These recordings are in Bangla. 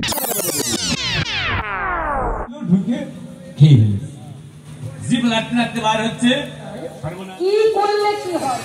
ঢুকে খেয়ে ফেলেছে। জিভ লাগতে লাগতে বার হচ্ছে, কি করলে কি হয়।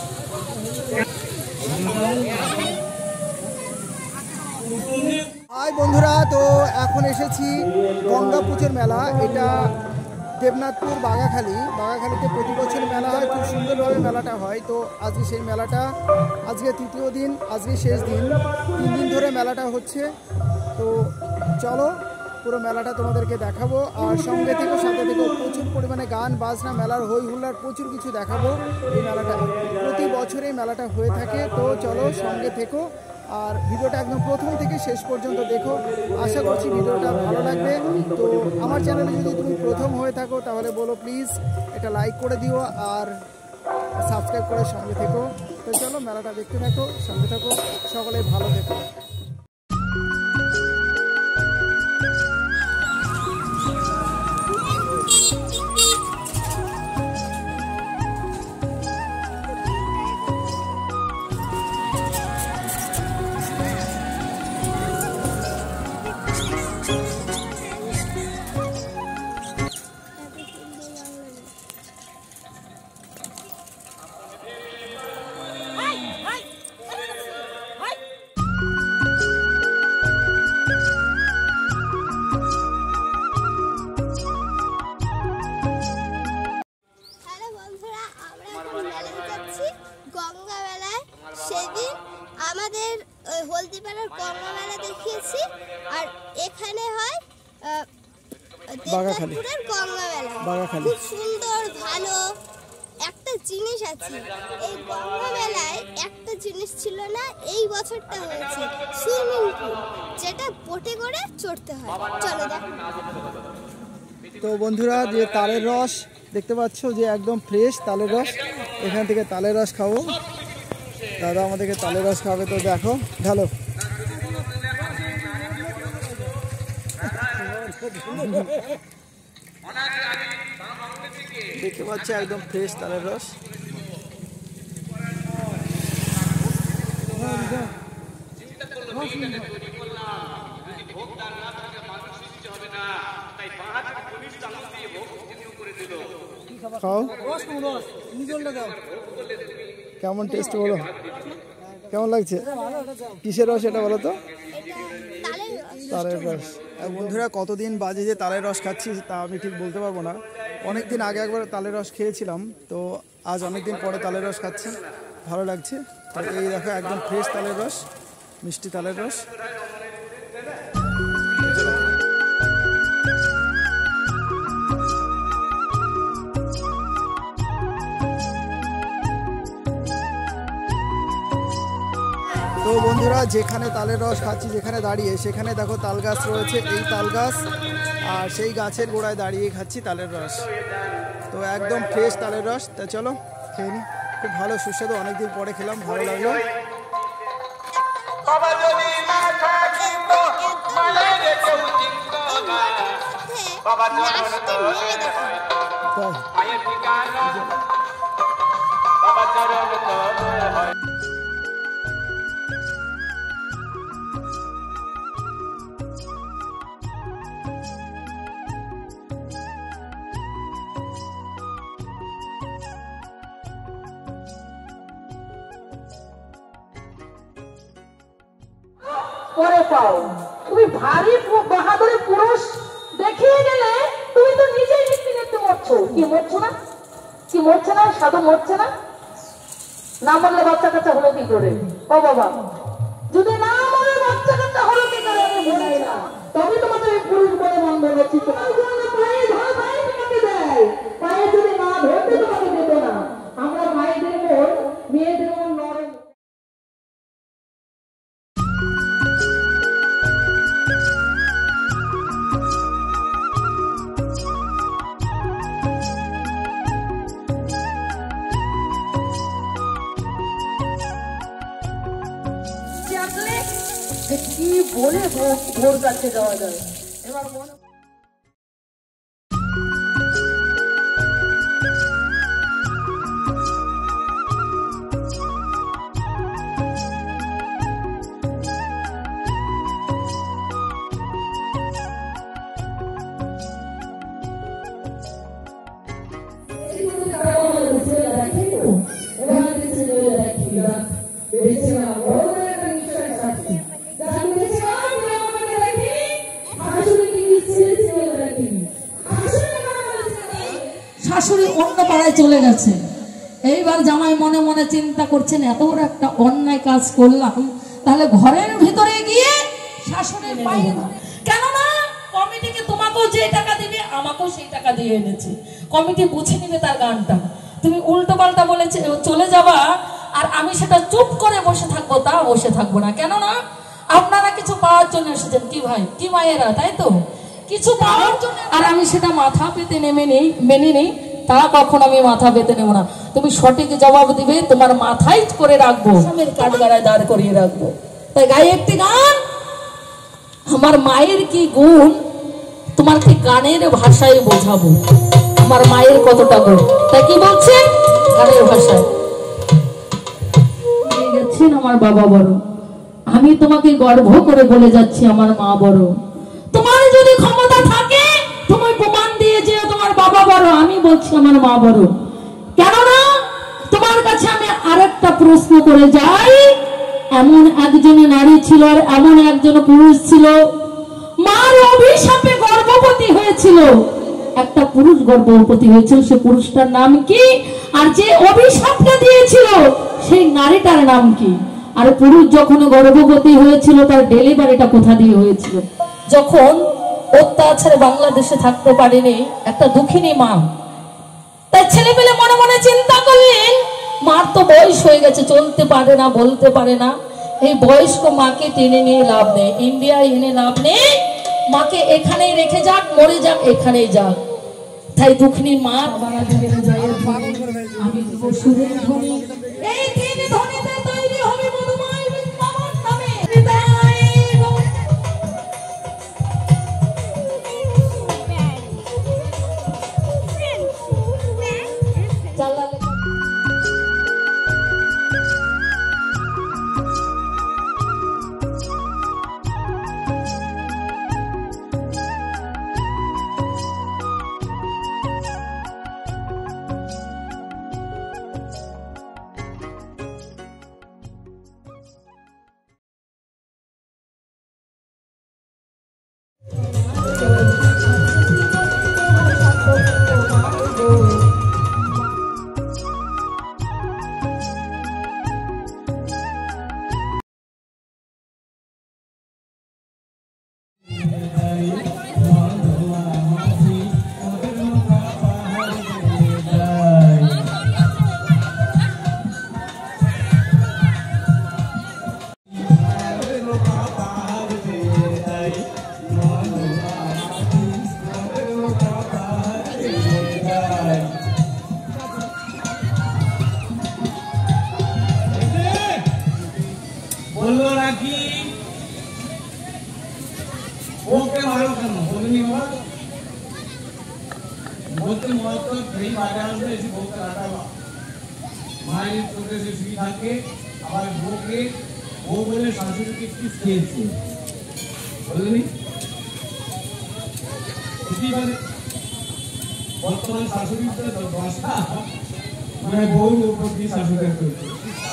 হাই বন্ধুরা, তো এখন এসেছি গঙ্গা পুজোর মেলা। এটা দেবনাথপুর বাগাখালীতে প্রতি বছর মেলা হয়, খুব সুন্দরভাবে মেলাটা হয়। তো আজকে সেই মেলাটা, আজকে তৃতীয় দিন, আজকে শেষ দিন, 3 দিন ধরে মেলাটা হচ্ছে। তো চলো পুরো মেলাটা তোমাদেরকে দেখাবো, আর সঙ্গে থেকে সাথে থেকেও প্রচুর পরিমাণে গান বাজনা, মেলার হই হুল্লার প্রচুর কিছু দেখাবো। এই মেলাটা প্রতি বছরই মেলাটা হয়ে থাকে। তো চলো সঙ্গে থেকো, আর ভিডিওটা একদম প্রথম থেকে শেষ পর্যন্ত দেখো। আশা করছি ভিডিওটা ভালো লাগবে। তো আমার চ্যানেলে যদি তুমি প্রথম হয়ে থাকো তাহলে বলো প্লিজ এটা লাইক করে দিও আর সাবস্ক্রাইব করে সঙ্গে থেকো। তো চলো মেলাটা দেখতে থাকো, সঙ্গে থাকো, সকলে ভালো থেকো। গঙ্গা মেলায় সেদিন আমাদের হলদিপাড়ার গঙ্গা মেলা দেখিয়েছি, আর এখানে হয় দেবনাথপুরের গঙ্গা মেলা। খুব সুন্দর ভালো একটা জিনিস আছে এই গঙ্গা মেলায়, একটা জিনিস ছিল না, এই বছরটা হয়েছে সুইমিং পুল, যেটা বোটে করে চড়তে হয়। চলো দেখো। তো বন্ধুরা, যে তালের রস দেখতে পাচ্ছ, যে একদম ফ্রেশ তালের রস, এখান থেকে তালের রস খাবো। দাদা আমাদেরকে তালের রস খাবে, তো দেখো ঢালো। দেখতে পাচ্ছ একদম ফ্রেশ তালের রস। খাও, কেমন টেস্ট বলো, কেমন লাগছে? কিসের রস এটা বলো তো? তালের রস। বন্ধুরা, কতদিন বাজে যে তালের রস খাচ্ছি তা আমি ঠিক বলতে পারবো না। অনেক দিন আগে একবার তালের রস খেয়েছিলাম, তো আজ অনেক দিন পরে তালের রস খাচ্ছি, ভালো লাগছে। এই দেখো একদম ফ্রেশ তালের রস, মিষ্টি তালের রস। তো বন্ধুরা, যেখানে তালের রস খাচ্ছি, যেখানে দাঁড়িয়ে, সেখানে দেখো তাল গাছ রয়েছে, এই তাল গাছ, আর সেই গাছের গোড়ায় দাঁড়িয়ে খাচ্ছি তালের রস। তো একদম ফ্রেশ তালের রস। তা চলো খেয়ে নিই, খুব ভালো সুস্বাদু, অনেকদিন পরে খেলাম, ভালো লাগলো। পরে পাও তুমি ভারী বাহাদুরি পুরুষ দেখিয়ে গেলে তুমি তো নিজেই মৃত্যু মরছো। কি মরছো না, কি মরছে না, সাধু মরছে না? না মরলে বাচ্চা কাচ্চা হলো কি করে? ও বাবা, যদি না মরে বাচ্চা কাচ্চা হলো কি করে আমি বলাই না, তবে তোমাদের এই পুরুষ বলে মন্দ উচিত না। পায়ে ধর, পায়ে তোমাকে দেয়, পায়ে যদি না ধরতে তোমাকে দিত না। আমরা ভাইদের মন, মেয়েদের মন নরম। কি বলে ভোর কাছে যাওয়া যায় এবার মনে। শাশুড়ি অন্য পাড়ায় চলে গেছে। এইবার জামাই মনে মনে চিন্তা করছেন, এত বড় একটা অন্যায় কাজ করলাম, তাহলে ঘরের ভিতরে গিয়ে শাশুড়ির পায়ে কেননা কমিটিকে তোমাকেও যে টাকা দিবে আমাকেও সেই টাকা দিয়ে এনেছে, কমিটি বুঝে নিবে তার গানটা। তুমি উল্টো পাল্টা বলে চলে যাবা আর আমি সেটা চুপ করে বসে থাকবো, তা বসে থাকবো না। কেননা আপনারা কিছু পাওয়ার জন্য এসেছেন, কি ভাই কি মায়েরা, তাই তো? কিছু পাওয়ার জন্য, আর আমি সেটা মাথা পেতে মেনে নেই, তা কখনো আমি মাথা পেতে নেব না। তুমি সঠিক জবাব দিবে, তোমার মাথায় করে রাখবো, আসামের কাঠগড়ায় দাঁড় করিয়ে রাখবো। তাই গায়ে একটি গান, আমার মায়ের কি গুণ তোমাকে গানের ভাষায় বোঝাবো, আমার মায়ের কতটা গুণ। তাই কি বলছে গানের ভাষায়, গেছেন আমার বাবা বড়, আমি তোমাকে গর্ব করে বলে যাচ্ছি আমার মা বড়। তোমার যদি ক্ষমতা থাকে তুমি প্রমাণ দিয়ে যে তোমার বাবা বড়, আমি বলছি আমার মা বড়। কেননা তোমার কাছে আমি আরেকটা প্রশ্ন করে যাই, এমন একজন নারী ছিল আর এমন একজন পুরুষ ছিল, মার অভিশাপে গর্ভবতী হয়েছিল, একটা পুরুষ গর্ভবতী হয়েছিল, সে পুরুষটার নাম কি? আর যে অভিশাপটা দিয়েছিল সেই নারীটার নাম কি? আর পুরুষ যখন গর্ভবতী হয়েছিল তার ডেলিভারিটা কোথা দিয়ে হয়েছিল? যখন অত্যাচারে বাংলাদেশে থাকতে পারেনি একটা দুঃখিনী মা, তাই ছেলে পেলে মনে মনে চিন্তা করলেন, মার তো বয়স হয়ে গেছে, চলতে পারে না, বলতে পারে না, এই বয়স্ক মাকে টেনে নিয়ে লাভ নেই, ইন্ডিয়ায় এনে লাভ নেই, মাকে এখানেই রেখে যাক, মরে যাক এখানেই যাক। তাই দুঃখিনী মা আমি দেব সুরের ধ্বনি, এই তিন ধ্বনিতে তৈরি হবে মধুময় বৃন্দাবন নামে। মায়ের চোখে যে শুয়ে থাকে, আবার বউকে বউ বলে শাশুড়িকে কিস খেয়েছে, বললেনি? বর্তমান শাশুড়ির তো দশা, মানে বউর উপর দিয়ে শাশুড়ি করছে।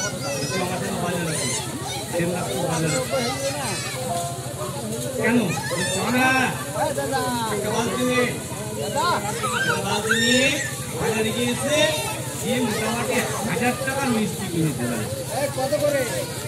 কেন বাজারে গিয়েছে, মোটামুটি 1000 টাকার মিষ্টি কিনে দিলাম। কত করে?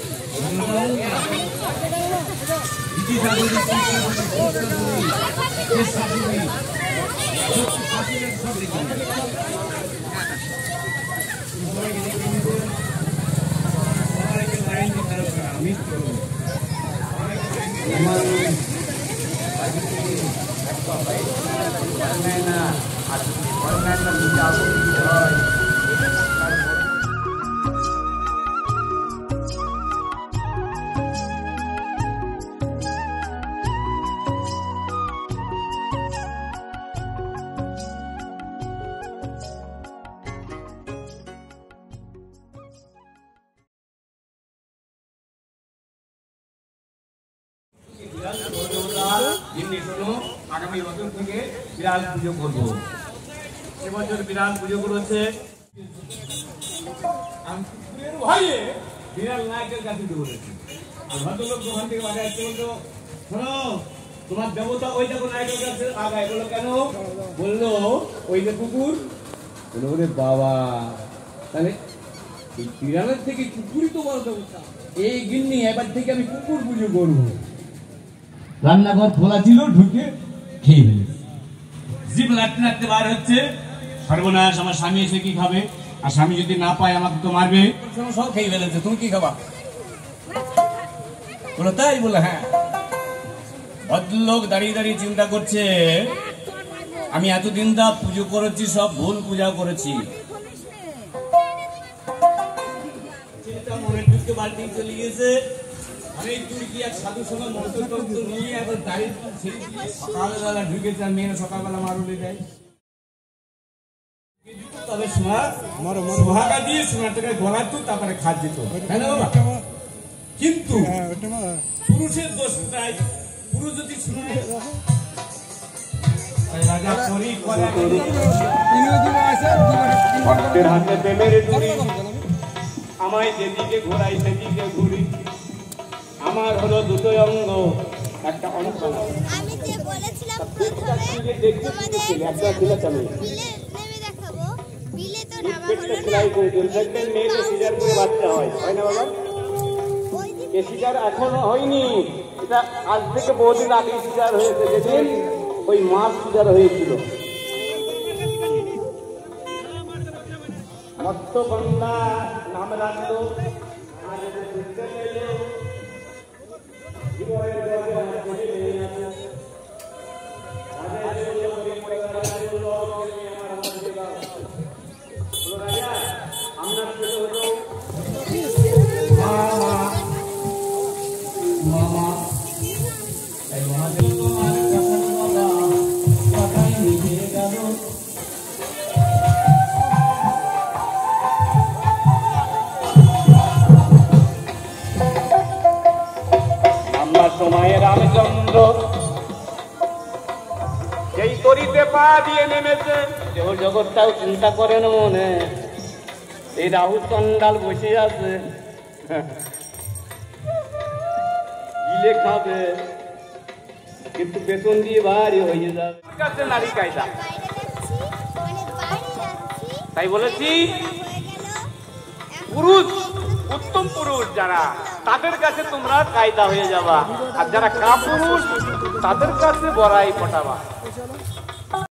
আগামী বছর থেকে বিড়াল পুজো করবো। এবছর বিড়াল পুজো করেছে বিড়াল নায়কের কাছে বলেছি। ভদ্রলোক দোকান থেকে বাজার আসতে বলতো, শোনো তোমার দেবতা ওই দেখো নায়কের কাছে আগায়। বললো কেন? বললো ওই যে কুকুর বলে ওরে বাবা, তাহলে এই বিড়ালের থেকে কুকুরই তো বড় দেবতা। এই গিন্নি এবার থেকে আমি কুকুর পুজো করবো। রান্নাঘর খোলা ছিল, ঢুকে খেয়ে ফেলেছে। জিভ নাড়তে নাড়তে বার হচ্ছে, সর্বনাশ আমার স্বামী এসে কি খাবে, আর স্বামী যদি না পায় আমাকে তো মারবে। সব খেয়ে ফেলেছে, তুমি কি খাবা? বলো তাই? বলে হ্যাঁ। ভদ্রলোক দাঁড়িয়ে দাঁড়িয়ে চিন্তা করছে, আমি এতদিন দা পুজো করেছি, সব ভুল পূজা করেছি। মনের দুঃখে বাড়ি চলে গেছে। আমি তুর্কি এক সাধু সঙ্গে মন্ত্রতন্ত্র নিয়ে এখন দাঁড়িয়ে সকালবেলা ঢুকেছে, আর মেয়েরা সকালবেলা মারুলে দেয়। তবে সোহাগা দিয়ে সোনাটাকে গলাতো, তারপরে খাদ দিত, তাই না বাবা? কিন্তু পুরুষের দোষ নাই, পুরুষ যদি শুনে রাজা করি করে ভক্তের হাতে প্রেমের দড়ি, আমায় যেদিকে ঘোরাই সেদিকে ঘুরি, আমার হলো দুটো অঙ্গ একটা অংশ। আমি যে বলেছিলাম প্রথমে তোমাদের বিলে নেমে দেখাবো, বিলে তো নামা হলো না। মেয়েকে সিজার করে বাচ্চা হয়, হয় না বাবা? এ সিজার এখনো হয়নি, এটা আজ থেকে বহুদিন আগে সিজার হয়েছে, যেদিন ওই মাছ সিজার হয়েছিল। মৎস্যগন্ধা নাম রাখতো, সময়ে রামচন্দ্র যেই তরিতে পা দিয়ে নেমেছে, যে ওর জগৎটাও চিন্তা করেন মনে, এই রাহু চন্ডাল বসে আছে, গিলে খাবে কিন্তু বেতন দিয়ে ভারী হয়ে যাবে। নারী কায়দা তাই বলেছি, পুরুষ উত্তম পুরুষ যারা, তাদের কাছে তোমরা কায়দা হয়ে যাবা, আর যারা কাপুরুষ তাদের কাছে বড়াই পটাবা।